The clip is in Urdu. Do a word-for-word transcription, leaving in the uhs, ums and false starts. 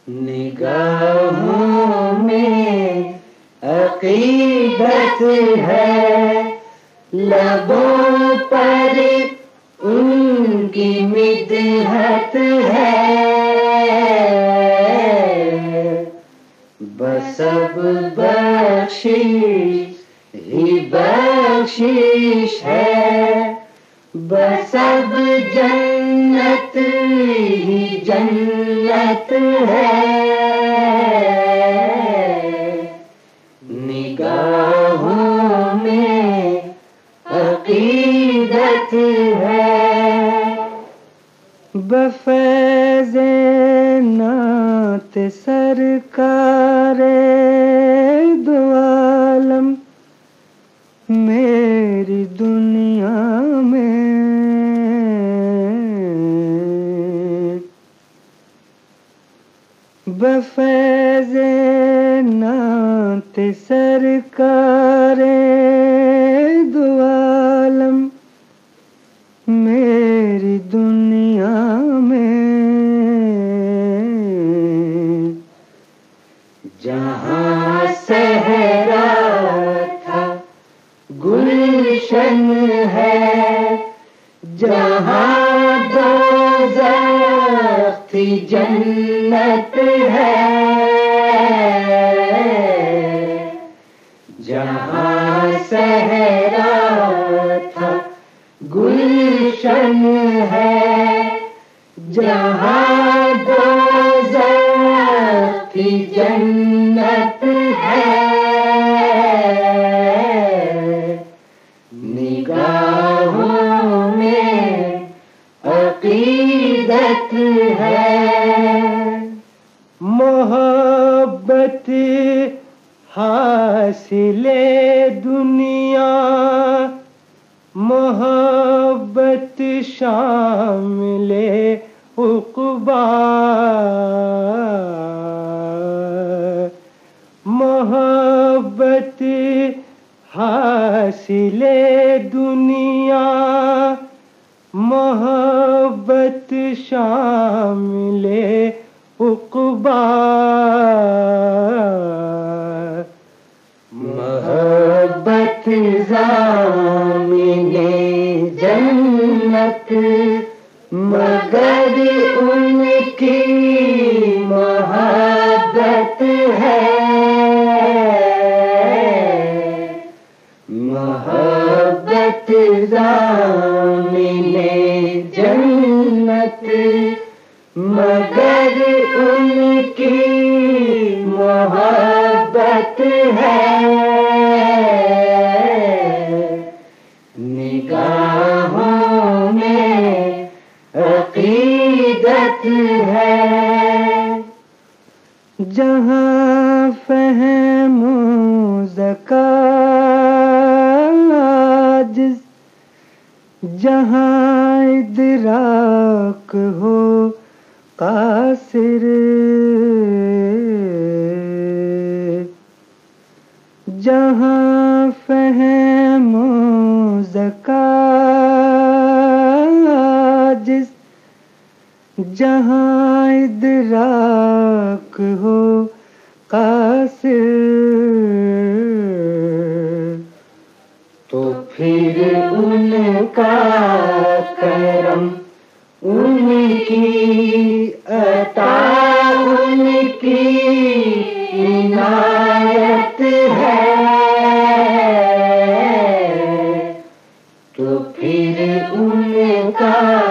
نگاہوں میں عقیدت ہے، لبوں پر ان کی مدحت ہے، بس اب بخشش ہی بخشش ہے، بس اب جنت ہی جنت ہے، نگاہوں میں عقیدت ہے، بفیض نعت سرکار دو عالم میری دنیا میں، بفیض نعت سرکار دو عالم میری دنیا میں، جہاں صحرا تھا گلشن ہے، جہاں دوزخ تھی جنت ہے، جہاں صحرا تھا گلشن ہے، جہاں دوزخ تھی جنت ہے، نگاہوں میں عقیدت ہے، محبت حاصل دنیا، محبت شامل عقبیٰ، محبت حاصل دنیا، محبت شامل عقبیٰ، محبت ضامن جنت مگر ان کی محبت ہے، محبت ضامن جنت مگر ان کی محبت ہے، نگاہوں میں عقیدت ہے، جہاں فہم و ذکا عاجز، جہاں ادراک ہو قاصر، جہاں فہم و ذکا عاجز، جہاں ادراک ہو قاصر، تو پھر ان کا کرم، ان کی عطا، ان کی عنایت ہے، تو پھر ان کا